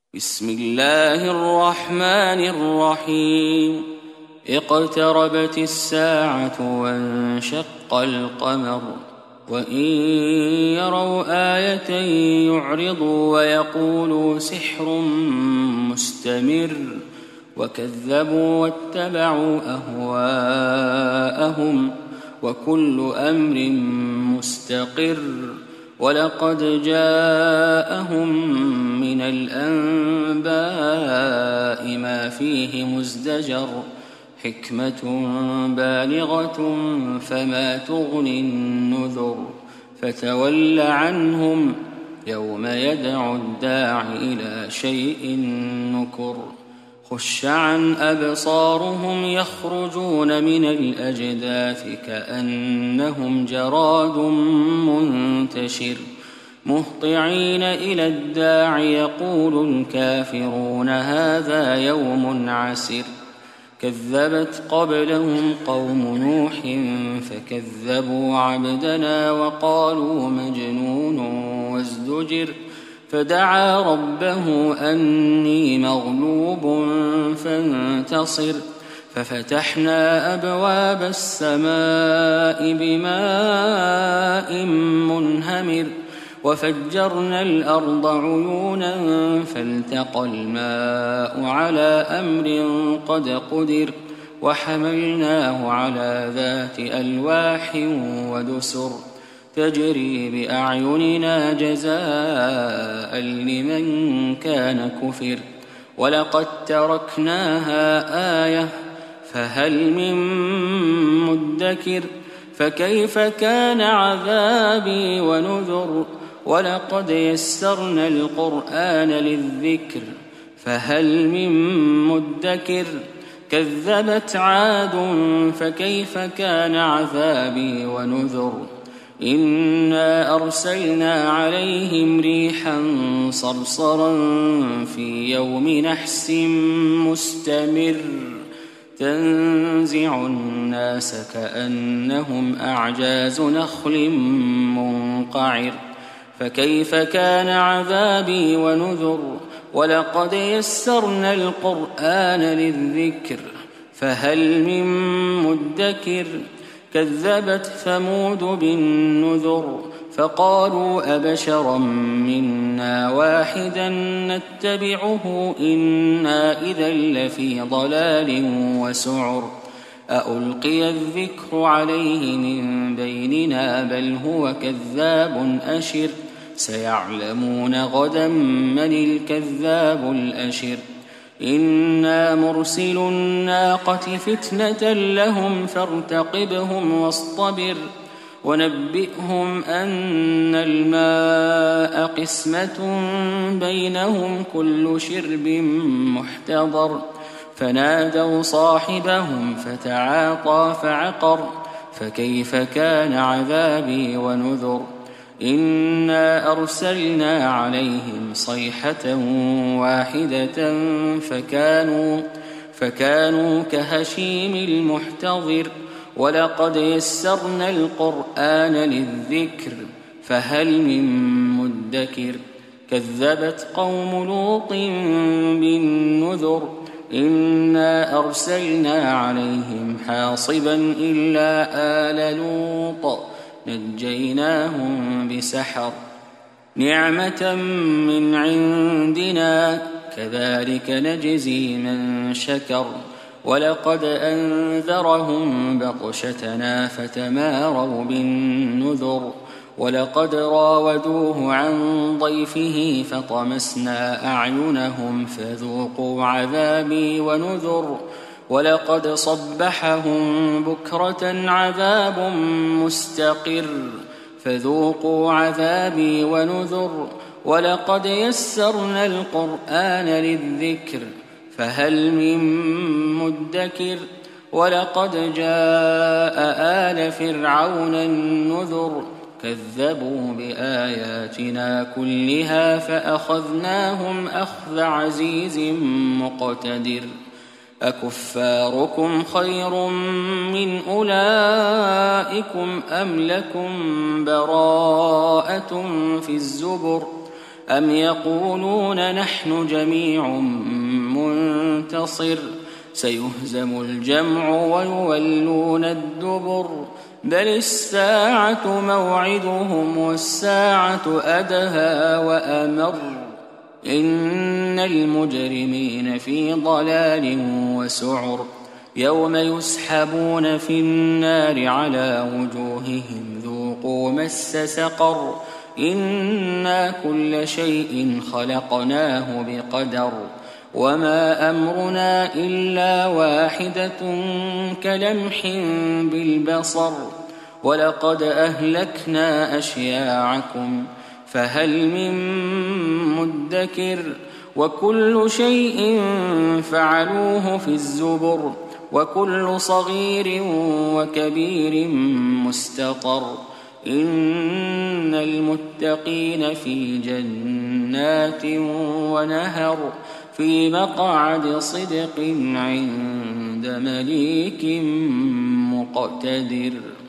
بسم الله الرحمن الرحيم. اقتربت الساعة وانشق القمر وإن يروا آية يعرضوا ويقولوا سحر مستمر وكذبوا واتبعوا أهواءهم وكل أمر مستقر ولقد جاءهم من الأنباء ما فيه مزدجر حكمة بالغة فما تغني النذر فتول عنهم يوم يدعو الداع إلى شيء نكر خش عن أبصارهم يخرجون من الأجداث كأنهم جراد منتشر مهطعين إلى الداع يقول الكافرون هذا يوم عسر كذبت قبلهم قوم نوح فكذبوا عبدنا وقالوا مجنون وازدجر فدعا ربه أني مغلوب فانتصر ففتحنا أبواب السماء بماء منهمر وفجرنا الأرض عيونا فالتقى الماء على أمر قد قدر وحملناه على ذات ألواح ودسر تجري بأعيننا جزاء لمن كان كفر ولقد تركناها آية فهل من مدكر فكيف كان عذابي ونذر ولقد يسرنا القرآن للذكر فهل من مدكر كذبت عاد فكيف كان عذابي ونذر إنا أرسلنا عليهم ريحا صرصرا في يوم نحس مستمر تنزع الناس كأنهم أعجاز نخل منقعر فكيف كان عذابي ونذر ولقد يسرنا القرآن للذكر فهل من مدكر كذبت ثمود بالنذر فقالوا أبشرا منا واحدا نتبعه إنا إذا لفي ضلال وسعر أألقي الذكر عليه من بيننا بل هو كذاب أشر سيعلمون غدا من الكذاب الأشر إنا مرسل الناقة فتنة لهم فارتقبهم واصطبر ونبئهم أن الماء قسمة بينهم كل شرب محتضر فنادوا صاحبهم فتعاطى فعقر فكيف كان عذابي ونذر إنا أرسلنا عليهم صيحة واحدة فكانوا كهشيم المحتضر ولقد يسرنا القرآن للذكر فهل من مدكر كذبت قوم لوط بالنذر إنا أرسلنا عليهم حاصبا إلا آل لوط نجيناهم بسحر نعمة من عندنا كذلك نجزي من شكر ولقد أنذرهم بطشتنا فتماروا بالنذر ولقد راودوه عن ضيفه فطمسنا أعينهم فذوقوا عذابي ونذر ولقد صبحهم بكرة عذاب مستقر فذوقوا عذابي ونذر ولقد يسرنا القرآن للذكر فهل من مدكر ولقد جاء آل فرعون النذر كذبوا بآياتنا كلها فأخذناهم أخذ عزيز مقتدر أكفاركم خير من أولئكم أم لكم براءة في الزبر أم يقولون نحن جميع منتصر سيهزم الجمع ويولون الدبر بل الساعة موعدهم والساعة أدهى وأمر إن المجرمين في ضلال وسعر يوم يسحبون في النار على وجوههم ذوقوا مس سقر إنا كل شيء خلقناه بقدر وما أمرنا إلا واحدة كلمح بالبصر ولقد أهلكنا أشياعكم فهل من مدكر وكل شيء فعلوه في الزبر وكل صغير وكبير مستطر إن المتقين في جنات ونهر في مقعد صدق عند مليك مقتدر.